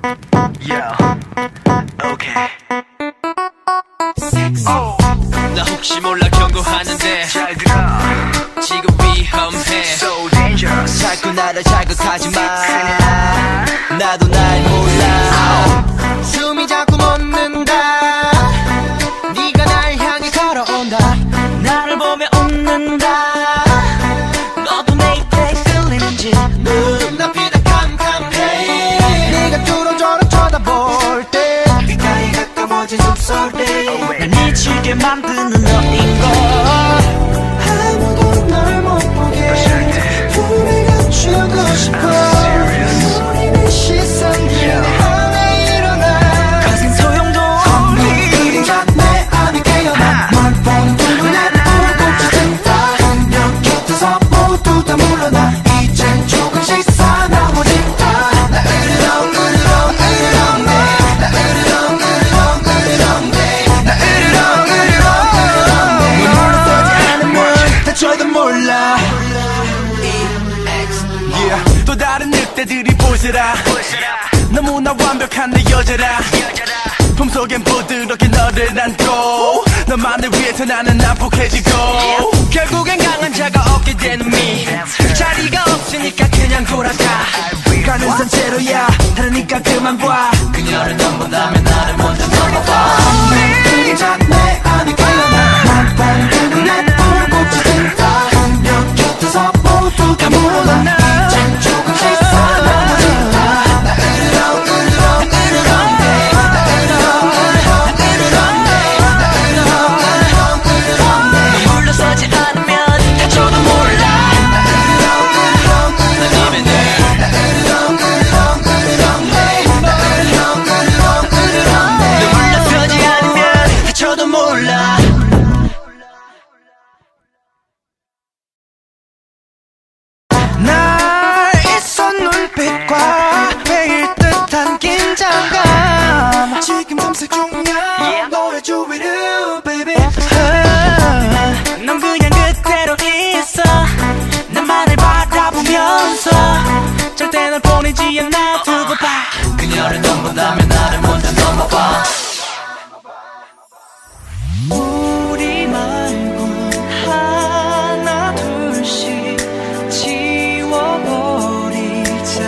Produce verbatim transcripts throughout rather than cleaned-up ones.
Okay. Oh. 나 혹시 몰라 경고하는데 잘 들어. 지금 위험해. So dangerous. 자꾸 나를 자극하지 마. 나도 날 몰라. 숨이 자꾸 멎는다. 네가 날 향해 걸어온다. 나를 보며 웃는다. 너도 내 입에 끌리는지. 눈앞이 다 캄캄해. 네가 뚫어져라 쳐다볼 때 귓가에 가까워진 숨소리. 날 미치게 만드는 너인 걸. 아무도 널 못 보게 불을 감추고 싶어. 우리는 시선 위에 안에 일어나. 가진 소용도 없니. 그림자 내 안에 깨어나. 널 보는 눈에 불꽃이 든다. 한명 곁에서 모두 다 물러나. 이젠 조금씩 사나워진다. 나 으르렁 으르렁 으르렁 내. 나 으르렁 으르렁 으르렁 내. 나 으르렁 으르렁 내. 널 보지 않으면 다쳐도 몰라. Yeah. 또 다른 늑대들이 보세라. 너무나 완벽한 내 여자라. 품속엔 부드럽게 너를 안고 너만을 위해서 나는 난폭해지고 결국엔 강한 자가 얻게 되는 미. 자리가 없으니까 그냥 돌아가. 가는 산채로야 다르니까 그만 봐. 그녀를 넘본다면 나를 먼저 넘어봐. 그림자 내 안에 깨어나. 날 보는 눈에 불꽃이 든다. 한명 곁에서 모두 다 물러나. 이젠 조금씩 사나워진다. 나 으르렁 으르렁 으르렁 내. 나 으르렁 으르렁 으르렁 내. 나 으르렁 으르렁 으르렁 내. 물러서지 않으면 다쳐도 몰라. 나 으르렁 으르렁 으르렁 내. 나 으르렁 으르렁 으르렁 내. 나 으르렁 으르렁 으르렁 내. 물러서지 않으면 다쳐도 몰라. 날 있어 눈빛과 매일 듯한 긴장감. 지금 탐색 중이야 너의 주위를 baby. 넌 그냥 그대로 있어. 나만을 바라보면서 절대 널 보내지 않아. 두고 봐. 그녀를 넘본다면 나를 먼저 넘어봐. 우리 말고 하나 둘씩 지워버리자.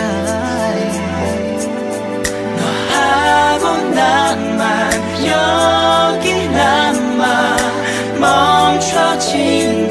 너하고 나만 여기 남아 멈춰진